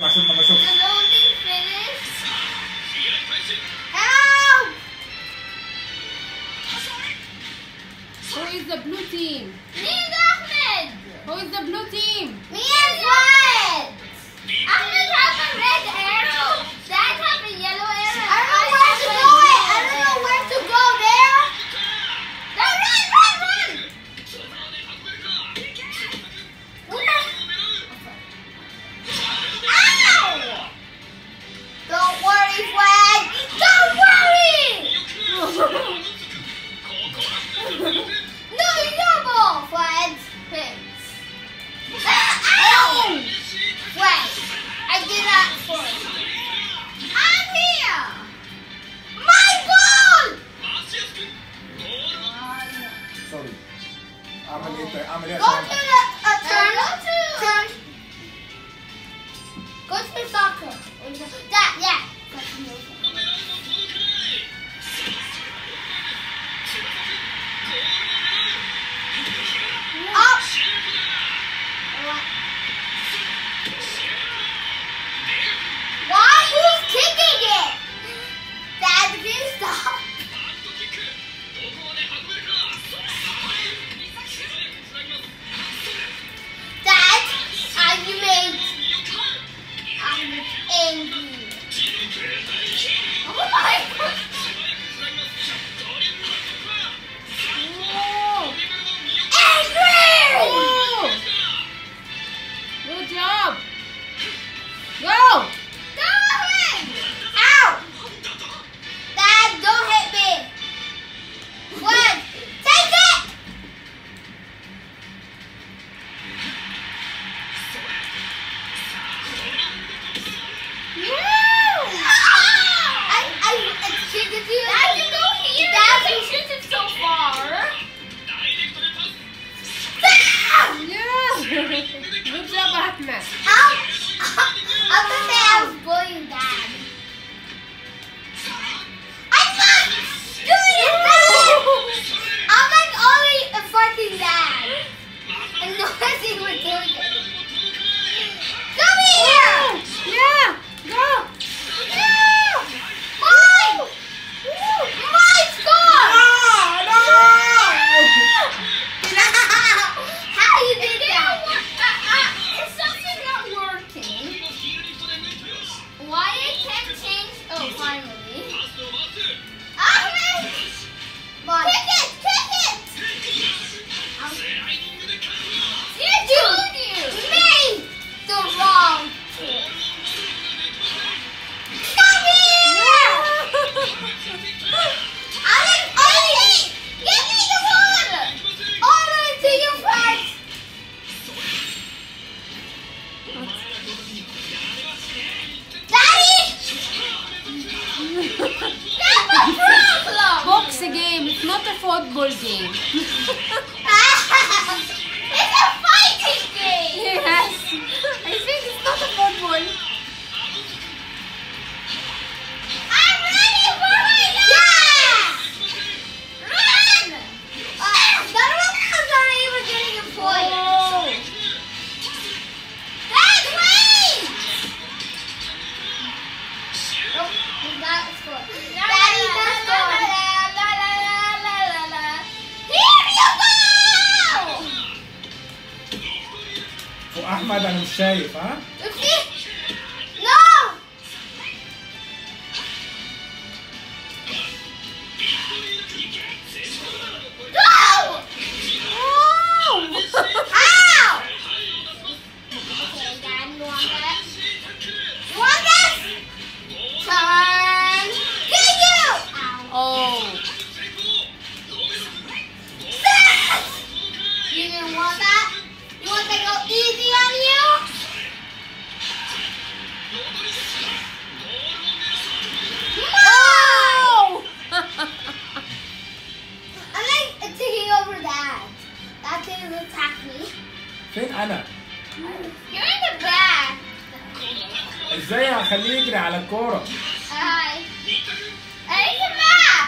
عشان ما بشوفش. The loading finished. Help! Who is the blue team? Me and Ahmed. Who is the blue team? Me and Fuad. Ahmed has a red arrow. Dad has a yellow arrow. I don't know where to go. I don't know where to go there. Run! Ow! Don't worry, Fuad. Don't worry. No, your ball, Fuad. Thanks. Ow! Fuad, I did that for you. I'm here. My ball. Sorry. اعمل ايه؟ اعمل ايه Go عشان to the turn. Go to the soccer. That, yeah. Up. Why? Who's kicking it? Dad, please stop. Dad, I'm angry. Oh my God. Angry! Oh! Good job! Go! Darling! Ow! Dad, don't hit me. What? Take it! I cheated you. Dad, you go here. Dad, you cheated so far. Yeah! Good job, Ahmed. I'm gonna say I was bullying Dad. I'm not doing it, Dad. I'm like only fucking Dad. And nothing we're doing it. Come here. Yeah! Go! Yeah. Mine. My score. No! How you did that? Is something not working? Why I can't change? Oh, finally. Ahmed! Kick it! You made the wrong choice. Come here! Ollie! Give me the ball! Ollie, to your face! Daddy! That's a problem! Boxing game, it's not a football game. It's a fighting game! Yes! I think it's not a football. I'm ready for my yeah! Run! None of us are even getting a point. Oh! Dad, wait! Oh, we got a score. Daddy, the score. Here you go! واحمد انا مش شايف ها؟ No! Go! Ow! Okay, Dad, you want that? You want this? Turn. Get you! Ow. Oh! You didn't want that? You want to go easy on you? No! I'm like taking over that. That thing will attack me. فين انا؟ You're in the back. ازاي هخليه يجري على الكورة؟ Hi. Hey, come back.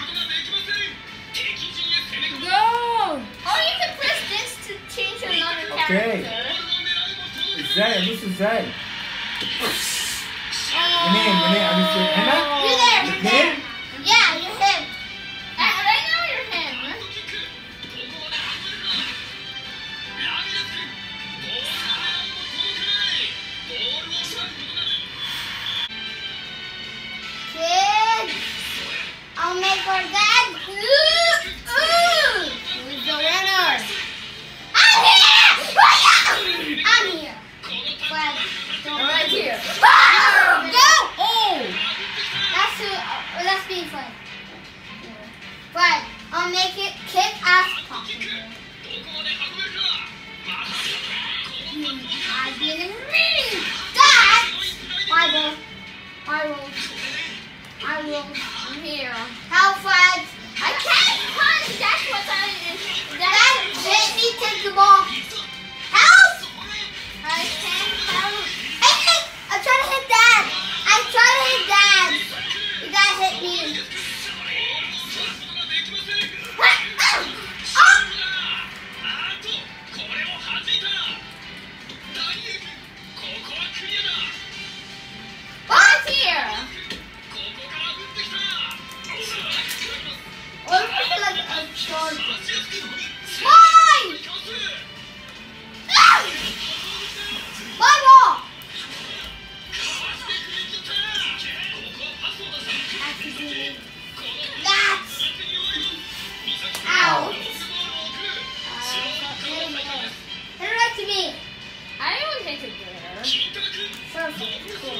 Go! Or you can press this to change another Okay. character. ازاي ادوس ازاي؟ I'll make her dead. Who's the winner? I'm here! I'm here. Fred, don't I'm right here. Ah! Go! Oh! That's being fun. Fred, I'll make it kick ass popping. I didn't mean that. I will. I'm here. How, Fred? I can't punch. That's what I. Dad, let me take the ball. Help! I can't help. Hey, I'm trying to hit Dad. I'm trying to hit Dad. You gotta hit me. What's here? Or is it like a sword? Mine! Ah! My ball! That's out. Hit it right to me. I will take it there. Perfect. Cool.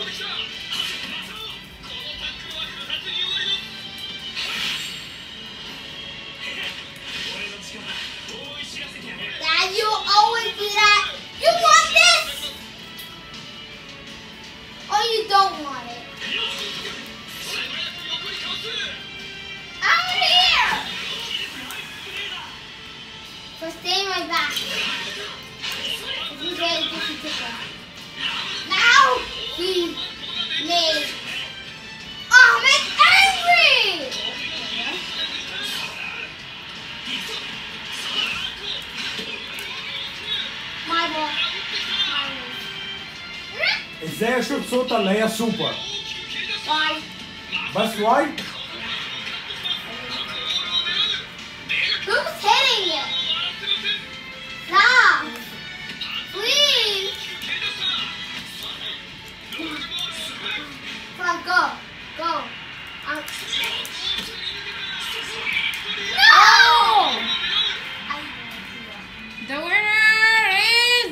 Dad, you always do that. You want this? Or you don't want it? I'm here. So stay in my back. If you get it, just kick him. Now he made. Oh, I'm angry! My ball. ازاي اشوف صوتها اللي هي سوبر؟ Why? بس واي؟ Who's hitting it? Stop! Please! Come on, go. Go. No! The winner is.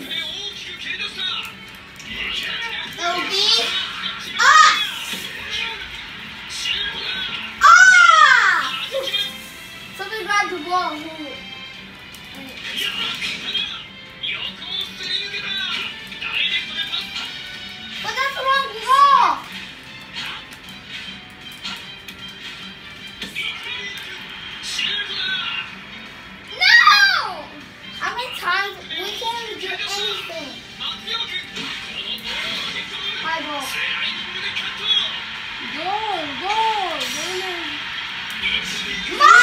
It'll be us! Ah! Somebody grab the ball. But that's the wrong ball! No! How many times? We can't even do anything. My ball. Go, go. Winner. No!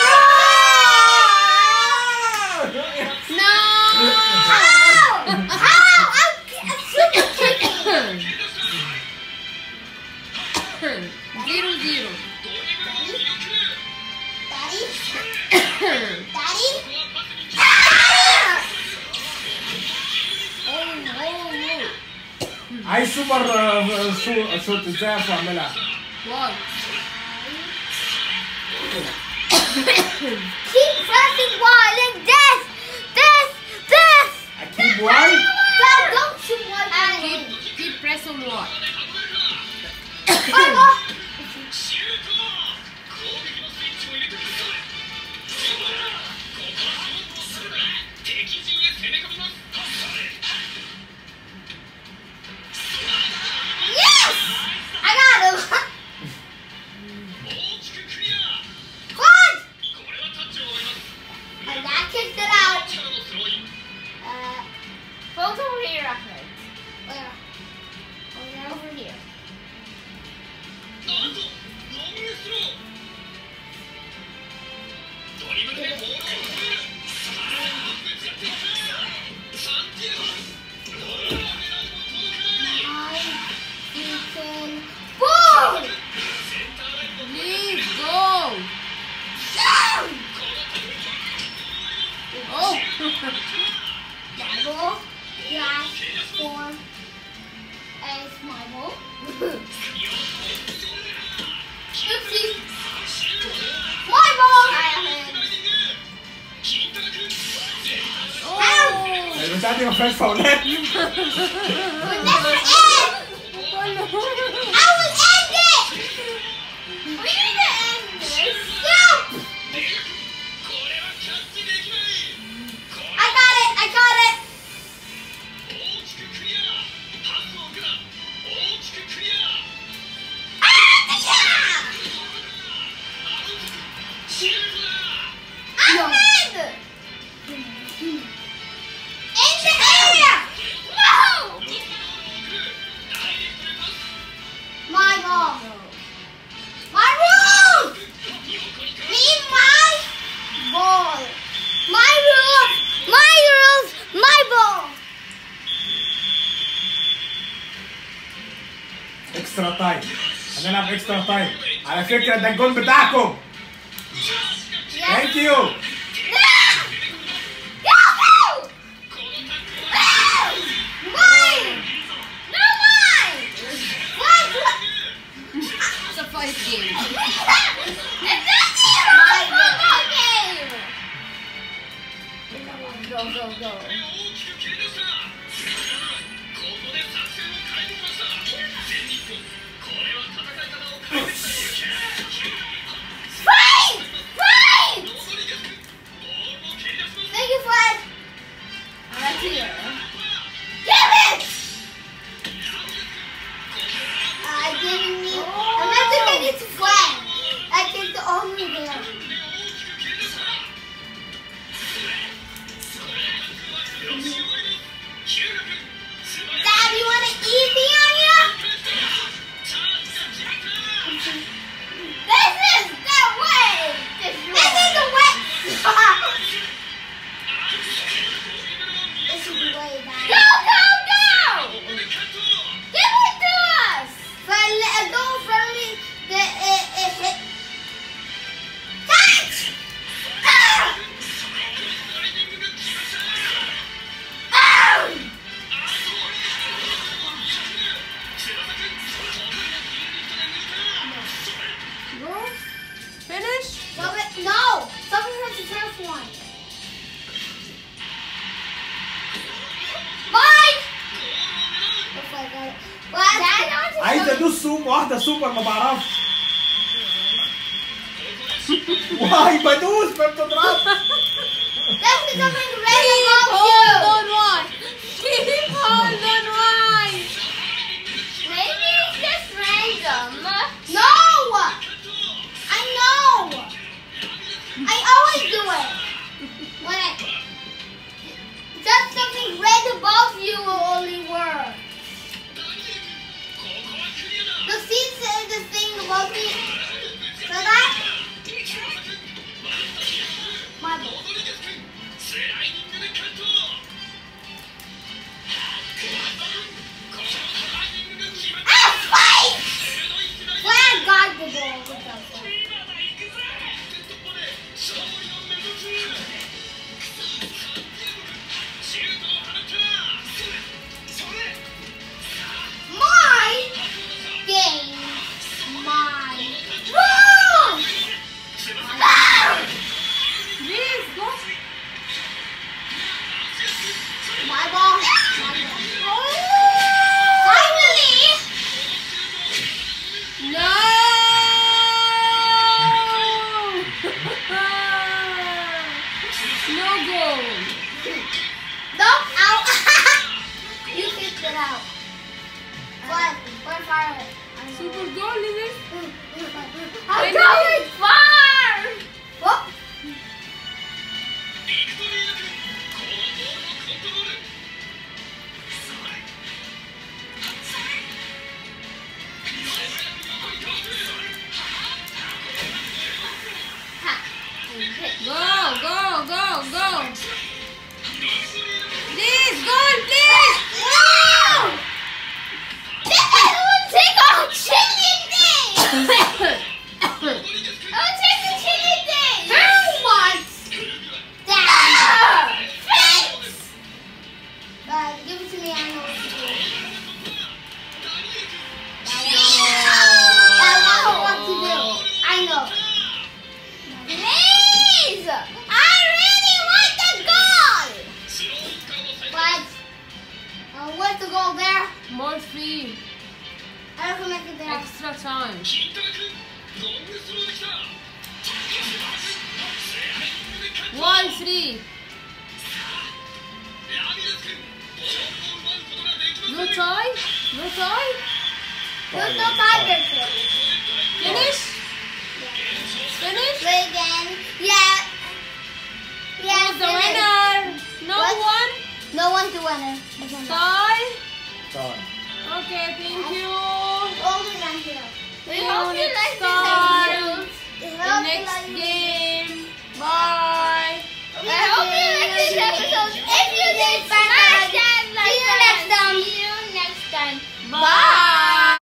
No. How? How? I'm super kicking. 0-0. Daddy? Daddy? Ah! عايز سوبر شوت ازاي اعرف اعملها؟ What? Keep pressing Y like this! This! اكيد واي؟ Dad, don't shoot Y. Keep pressing what? My ball. Yes! I got him! What? And that kicked it out. Both over here, Ahmed. Where? Over here. Boom! Please go. Oh. Marble, grass, form, as marble. Oopsie. My ball! Eh, masyado yung first foul net. We'll never end! I will end it! We need to end this. Stop! I got it! I got it! Ahmed! In the area! No! My ball. My rules! Leave my ball. My rules! My rules! My ball! Extra time. Hanap extra time. Ala fikra daggon bitakom. Thank you. No! Go! Mine! No, mine! What? It's a fight game. It's not my football game! Go, go, go. Fight! Fight! Thank you, Fred. Let's hear. Give it! I didn't need... I'm not giving it to Fred. I think the only there. Dad, you want to eat me on you? This is the way! This is the way! This is the way, Dad. Go, go, go! Give it to us! Go friendly. Hit. Catch! Ah! Ah! Go. Finish. No! Someone has the first one. Mine! Looks like I got it. Well, عايز ادوس سوم واحده سوبر ما بعرفش. واي بدوس ما بتضربش. That's becoming red above you. Hold on one. Keep hold on one. Maybe it's just random. No! I know! I always do it. When I... Just something red above you will only work. The thing above me. So that... My ball. Ah, fight! Flag got the ball with that ball. My game. My rules! Ah! Please go. My ball. Finally! No. No goal. No, out. You kicked it out. One far away. Super goal is it? I'm going far! Whoop. Go, go, go, go. Please, goal, please. No! This will take a chilling day! It will take time. 1-3. No tie? No tie? There's no tiebreaker. Finish? Finish? Play again. Yeah. Yeah. Who's the finish. winner? No What? one? No one's the winner. Tie? Time. Okay, thank you. Older than here. See you next time. The The next game. Bye. I hope you like this episode. If you